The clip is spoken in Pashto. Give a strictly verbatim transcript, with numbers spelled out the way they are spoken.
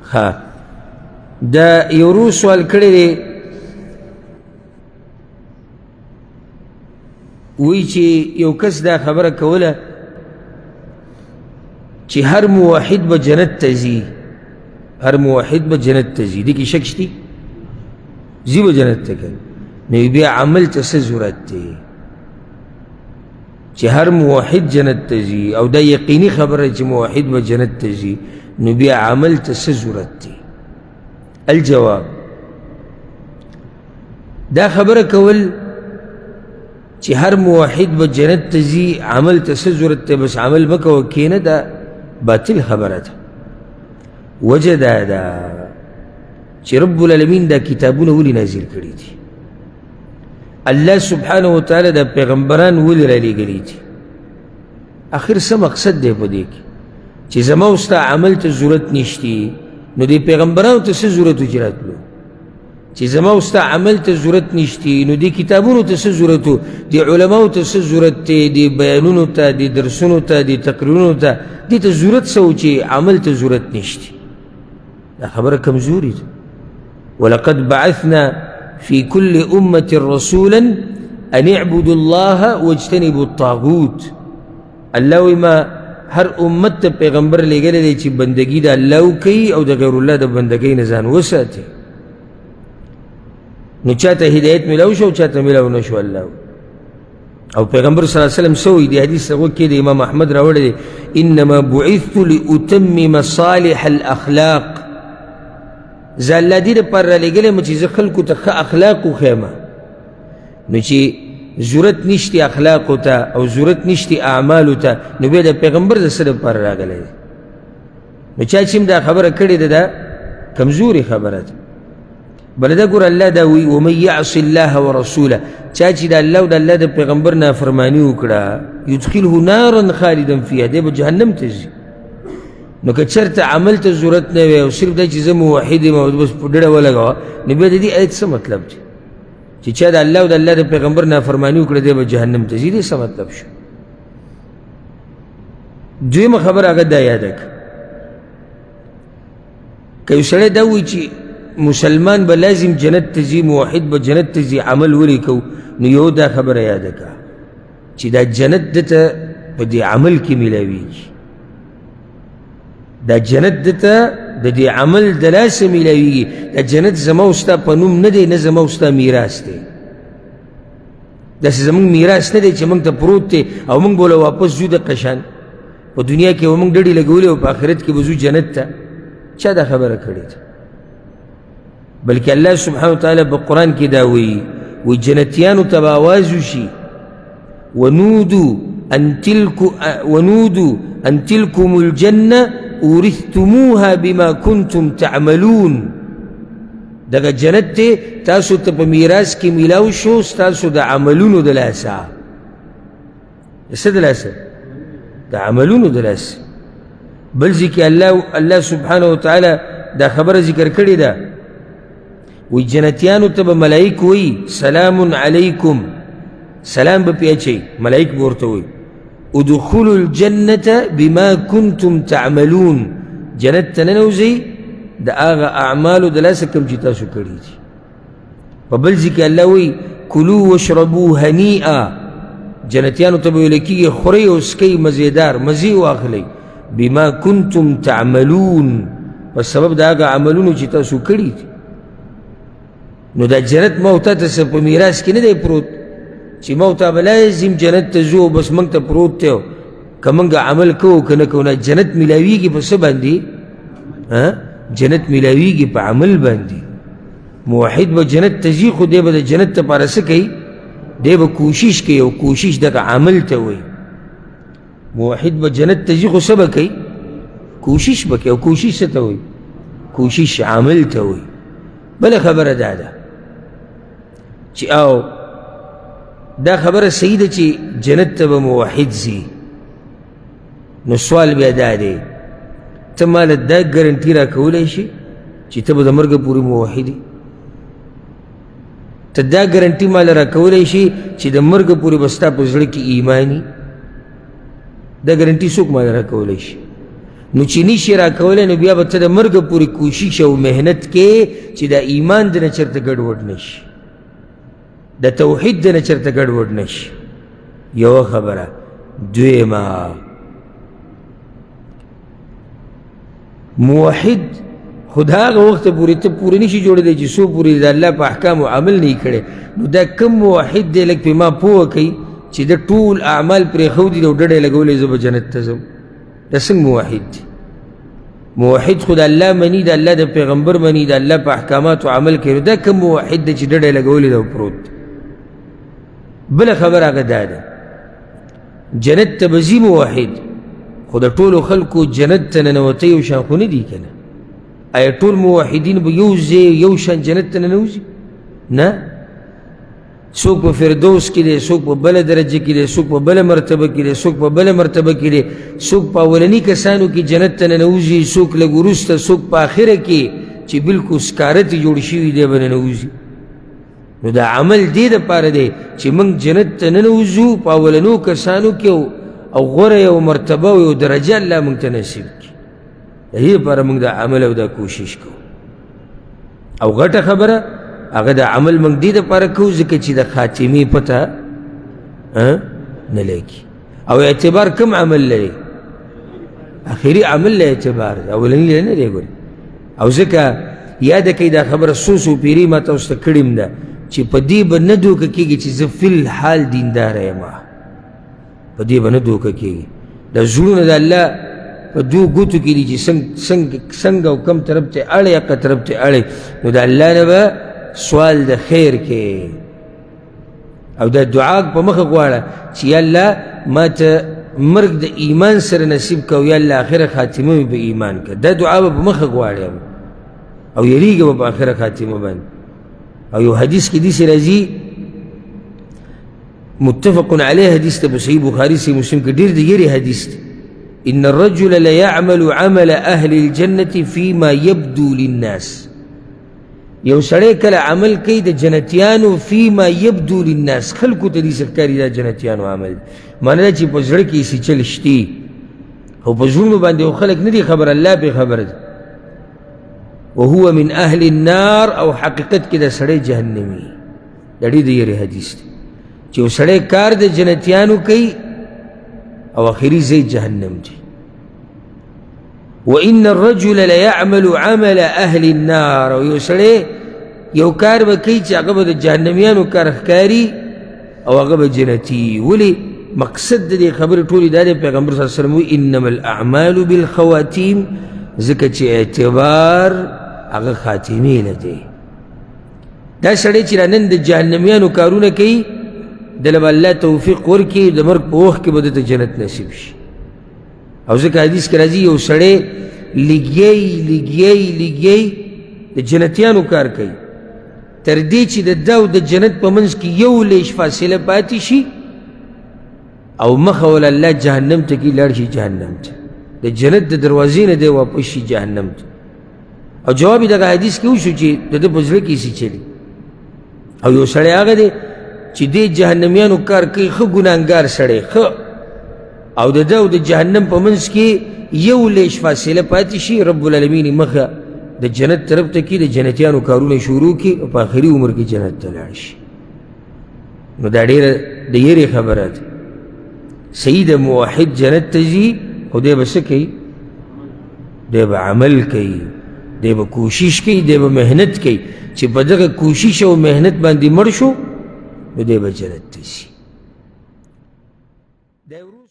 ها دا یو ورو سوال کړی دی وی چې یو کس دا خبره کوله چې هر موحد به جنت ته ځي هر موحد به جنت ته ځي دې کې شک شته ځي به جنت ته که نو بیا عمل ته څه ضرورت دی چې هر موحد جنت ته ځي او دا یقیني خبره چې موحد به جنت ته ځي نو بیا عمل ته څه ضرورت دی الجواب دا خبره کول چې هر موحد به جنت ته ځي عمل ته څه ضرورت دی بس عمل مه کوه کښېنه دا باطل خبره ده وجه دا ده چې رب العالمین دا کتابونه ولې نازل کړي دي الله سبحانه وتعالی دا پیغمبران ولې رالیږلي دي آخر څه مقصد دی په دې کې چې زما او ستا عمل ته ضرورت نشتی نو دې پیغمبرانو ته څه ضرورت و چې راتلو چې زما او ستا عمل ته ضرورت نشتی نو دې کتابونو ته څه ضرورت و دې علماو ته څه ضرورت دی دې بیانونو ته دې درسونو ته دې تقریرونو ته دې ته ضرورت څه و چې عمل ته ضرورت نشتی دا خبره کمزوري ده ولقد بعثنا في كل أمة رسولا أن اعبدوا الله واجتنبوا الطاغوت الله وما هر امت پیغمبر لګلې دی چې بندګي د الله وکړي او د غیر الله د بندګۍ نه ځان وساتي نو چاته هدایت ملو شو چاته ملو نه شو الله او پیغمبر صلی الله علیه وسلم سوی دی حدیث هغه کې د امام احمد راوړی دی انما بعثت لاتمم صالح الاخلاق زه الله دې دپاره رالېږلی یم چې زه خلکو ته ښه اخلاق وښیم نو چې ضرورت نشتی اخلاقو ته او ضرورت نشتی اعمالو ته نو بیا د پیغمبر د څه دپاره راغلی دی نو چا چې دا خبره کړې ده دا کمزوري خبره ده بله دا ګوره الله دا وی ومن یعص الله ورسوله چا چې د الله او د الله د پیغمبر نافرماني وکړه یدخله نارا خالدا فیها دی به جهنم ته ځي نو که چېرته عمل ته ضرورت نه وي او صرف دا چې زه موحد یم او بس په ډډه ولګوه نو بیا د دې آیت څه مطلب دی چې چا د الله او د الله د پیغمبر نافرماني وکړه دی به جهنم ته ځي دې څه مطلب شو دویمه خبره هغه دا یاده کړه که یو سړی دا وایي چې مسلمان به لازم جنت ته ځي موحد به جنت ته ځي عمل ولې کوو نو یو دا خبره یاده کړه چې دا جنت دته په دې عمل کې میلاویږي دا جنت دته د دې عمل د لاسه میلاویږي دا جنت زما او ستا په نوم نه دی نه زما او ستا میراث دی داسې زموږ میراث نه دی چې موږ ته پروت دی او موږ به له واپس ځو دقه شان په دنیا کې به موږ ډډې لګولې او په آخرت کې به ځو جنت ته چا دا خبره کړې ده بلکې الله سبحانه وتعالی په قرآن کې دا وایي وایي جنتیانو ته به آواز وشي ونودو ان تلکو ونودو ان تلکم الجنه اورثتموها بما کنتم تعملون دغه جنت دی تاسو ته په میراث کې میلاو شو ستاسو د عملونو د لاسه د څه د لاسه د عملونو د لاسه بل ځای کې الله الله سبحانه وتعالی دا خبره ذکر کړې ده وی جنتیانو ته به ملایک وی سلام علیکم سلام به پې اچوي ملایک به ورته وی ادخلوا الجنة بما كنتم تعملون جنت ته ننوځئ د هغه اعمالو د لاسه کوم چې تاسو کړي دي په بل ځای کې الله وی کلوا واشربوا هنیئا جنتیانو ته به ویل کېږي خورئ او څکئ مزېدار مزې واخلئ بما کنتم تعملون په سبب د هغه عملونو چې تاسو کړي دي نو دا جنت ما او تا ته څه په میراث کې نه دی پروت چې ما او تا به لازم جنت ته ځو بس موږ ته پروت دی که موږ عمل کوو که نه کوو نه جنت میلاویږي په څه باندې جنت میلاویږي په عمل باندې موحد به جنت ته ځي خو دی به د جنت دپاره څه کوي دی به کوشش کوي او کوشش دغه عمل ته وایي موحد به جنت ته ځي خو څه به کوي کوشش به کوي او کوشش څه ته وایي کوشش عمل ته وایي بله خبره دا ده چې او دا خبره صحیح ده چې جنت ته به موحد ځي نو سوال بیا دا دی ته ماله دا ګرنټي راکولی شي چې ته به د مرګه پورې موحد یې ته دا ګرنټي ماله راکولی شي چې د مرګه پورې به ستا په زړه کې ایمان وي دا ګرنټي څوک ماله راکولی شي نو چې نشي راکولی نو بیا به ته د مرګه پورې کوشش او محنت کې چې د ایمان د نه چېرته ګډوډ نه شي، د توحید د نه چېرته ګډوډ نه شي. یوه خبره. دویمه، موحد خود هغه وخته پورې ته پورې نشي جوړېدی چې څو پورې د الله په احکامو عمل نه یې کړی. نو دا کم موحد دی لږ پې ما پوه کوي چې د ټول اعمال پرېښودي دي او ډډه یې لګولی زه به جنت ته ځم. دا څنګه موحد دی؟ موحد خو د الله مني، د الله د پیغمبر مني، د الله په احکاماتو عمل کوي. دا کم موحد دی چې ډډه یې لګولې ده او پروت دی. بله خبره هغه دا ده، جنت ته به ځي موحد، خو د ټولو خلکو جنت ته ننوتی یو شان خو نه دي که نه؟ آیا ټول موحدین به یو ځای یو شان جنت ته ننوځي؟ نه. څوک په فردوس کې دی، څوک په بله درجه کې دی، څوک په بله مرتبه کې دی، څوک په بله مرتبه کې دی، څوک په اولني کسانو کې جنت ته ننوځي، څوک لږ وروسته، څوک په آخره کې چې بلکل سکاره ترې جوړ شوي دی به ننوځي. نو دا عمل دې دپاره دی چې موږ جنت ته ننوځو په اولنو کسانو کې او غوره یو مرتبه او یو درجه الله موږ ته نصیب کړي. د دې لپاره موږ دا عمل او دا کوشش کوو. او غټه خبره هغه د عمل موږ دې دپاره کوو ځکه چې د خاتمې پته نه لګي. او اعتبار کم عمل لري؟ آخري عمل له اعتبار دی، اولني له نه دی. ګورې او ځکه یاده کوي دا خبره څو څو پیري ما تاسو ته کړې م ده چې په دې به نه دوکه کېږي چې زه فی الحال دینداره یم، په دې به نه دوکه کېږي. د زړونه د الله په دوو ګوتو کې دي چې څنګه او کم طرف ته اړې هغه طرف ته اړې. نو د الله نه به سوال د خیر کې او دا دعا په مخه غواړه چې یا الله ما ته مرګ د ایمان سره نصیب که او یا الله آخره خاتمه مې په ایمان که. دا دعا به په مخه غواړي او یریږه به په آخره خاتمه باندې. او یو حدیث کې داسې راځي، متفق علیه حدیث ته په صحیح بخاري صحیح مسلم کې ډېر د یرې حدیث دی. ان الرجل لیعمل عمل اهل الجنة فيما يبدو للناس. یو سړی کله عمل کوي د جنتیانو فيما يبدو للناس، خلکو ته دې ښکاري دا جنتیانو عمل. معنی دا چې په زړه کې یې سیچل شتي او په زړونو باندې یو خلک نه دي خبر، الله پې خبر دی. وهو من اهل النار، او حقیقت کې دا سړی جهنمي. دا ډېر د یرې حدیث دی چې یو سړی کار د جنتیانو کوي او آخري ځای جهنم دی. وان الرجل لیعمل عمل اهل النار، او یو سړی یو کار به کوي چې هغه به د جهنمیانو کار ښکاري او هغه به جنتي. ولې؟ مقصد د دې خبرې ټولې دا دی، پیغمبر صلی الله علیه وسلم وایي انما الاعمال بالخواتیم، ځکه چې اعتبار هغه خاتمې نه دی. دا سړی چې را نن د جهنمیانو کارونه کوي دله به الله توفیق ورکړي، د مرګ په وخت کې به دته جنت نصیب شي. او ځکه حدیث کې راځي یو سړی لګیی لګیی لګیی د جنتیانو کار کوي تر دې چې د ده او د جنت په منځ کې یو لیش فاصله پاتې شي او مخه ول الله جهنم ته کې لاړ شي، جهنم ته د جنت د دروازې نه دی واپس شي جهنم ته. او جواب یې دغه حدیث کې وشو چې د ده په زړه کې څه چلي. او یو سړی هغه دی چې دې جهنمیانو کار کوي، ښه ګناهګار سړی، ښه، او د ده او د جهنم په منځ کې یو لیش فاصله پاتې شي، رب العالمین مخه د جنت طرف ته کې د جنتیانو کارونه شروع کړي او په آخري عمر کې جنت ته لاړ شي. نو دا ډېره د یېرې خبره ده. صحیح د موحد جنت ته ځي، خو دی به څه کوي؟ دی به عمل کوي، دی به کوشش کوي، دی به محنت کوي چې په دغه کوشش او محنت باندې مړ شو نو دی به جنت ته ځي.